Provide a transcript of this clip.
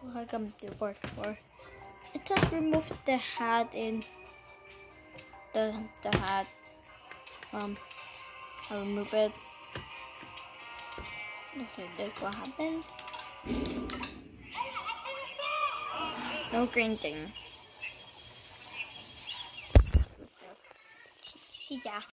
welcome to part 4. It just removed the hat in the hat. I'll remove it. Okay, that's what happened. No green thing. See ya.